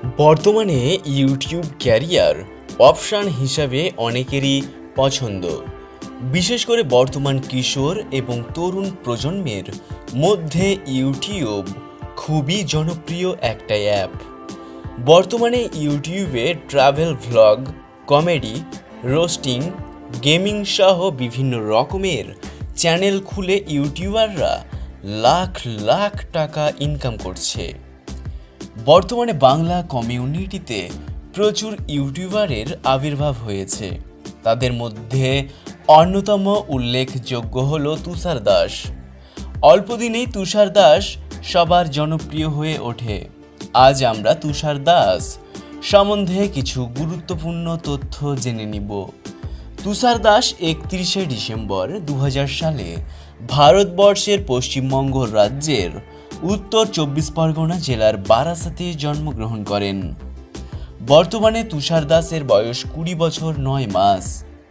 বর্তমানে YouTube career option হিসাবে অনেকেরই পছন্দ, বিশেষ করে বর্তমান কিশোর এবং তরুণ প্রজন্মের মধ্যে ইউটিউব খুবই জনপ্রিয় একটা অ্যাপ। বর্তমানে ইউটিউবে travel vlog, comedy, roasting, gaming সহ বিভিন্ন রকমের চ্যানেল খুলে ইউটিউবাররা লাখ লাখ টাকা ইনকাম করছে। বর্তমানে বাংলা কমিউনিটিতে প্রচুর ইউটিউবারের আবির্ভাব হয়েছে। তাদের মধ্যে অন্যতম উল্লেখযোগ্য হল তুষার দাস। অল্প দিনেই তুষার দাস সবার জনপ্রিয় হয়ে ওঠে। আজ আমরা তুষার দাস সম্বন্ধে কিছু গুরুত্বপূর্ণ তথ্য জেনে নিব। তুষার দাস 31শে ডিসেম্বর 2000 সালে ভারতবর্ষের পশ্চিমবঙ্গ রাজ্যের উত্তর 24 পরগনা জেলার বারাসাতে জন্মগ্রহণ করেন। বর্তমানে তুষার দাসের বয়স 20 বছর 9 মাস।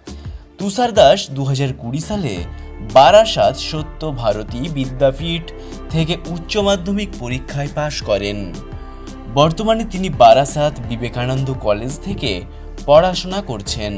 তুষার দাস 2020 সালে বারাসাত সত্য ভারতী বিদ্যাপীঠ থেকে উচ্চ মাধ্যমিক পরীক্ষায় পাশ করেন। বর্তমানে তিনি বারাসাত বিবেকানন্দ কলেজ থেকে পড়াশোনা করছেন।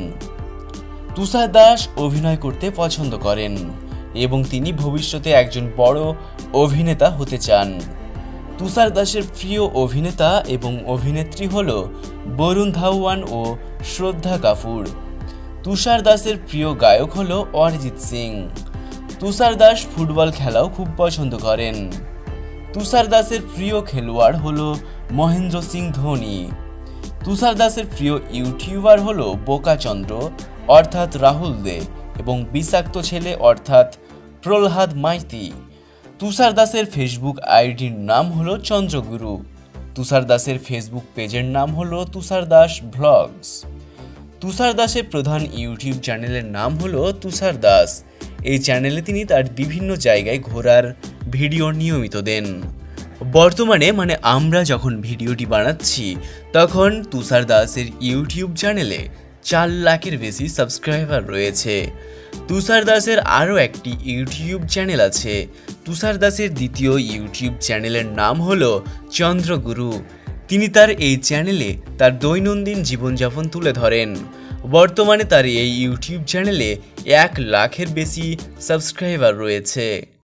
তুষার দাস অভিনয় করতে পছন্দ করেন এবং তিনি ভবিষ্যতে একজন বড় অভিনেতা হতে চান। তুষার দাসের প্রিয় অভিনেতা এবং অভিনেত্রী হল বরুণ ধাওয়ান ও শ্রদ্ধা কাপুর। তুষার দাসের প্রিয় গায়ক হল অরিজিৎ সিং। তুষার দাস ফুটবল খেলাও খুব পছন্দ করেন। তুষার দাসের প্রিয় খেলোয়াড় হল মহেন্দ্র সিং ধোনি। তুষার দাসের প্রিয় ইউটিউবার হল বোকাচন্দ্র অর্থাৎ রাহুল দে এবং বিষাক্ত ছেলে অর্থাৎ প্রহ্লাদ মাইতি। তুষার দাসের ফেসবুক আইডির নাম হলো চন্দ্রগুরু। তুষার দাসের ফেসবুক পেজের নাম হলো তুষার দাস ভ্লগস। তুষার দাসের প্রধান ইউটিউব চ্যানেলের নাম হলো তুষার দাস। এই চ্যানেলে তিনি তার বিভিন্ন জায়গায় ঘোরার ভিডিও নিয়মিত দেন। বর্তমানে আমরা যখন ভিডিওটি বানাচ্ছি তখন তুষার দাসের ইউটিউব চ্যানেলে 4 লাখের বেশি সাবস্ক্রাইবার রয়েছে। তুষার দাসের আরও একটি ইউটিউব চ্যানেল আছে। তুষার দাসের দ্বিতীয় ইউটিউব চ্যানেলের নাম হলো চন্দ্রগুরু। তিনি তার এই চ্যানেলে তার দৈনন্দিন জীবনযাপন তুলে ধরেন। বর্তমানে তার এই ইউটিউব চ্যানেলে 1 লাখের বেশি সাবস্ক্রাইবার রয়েছে।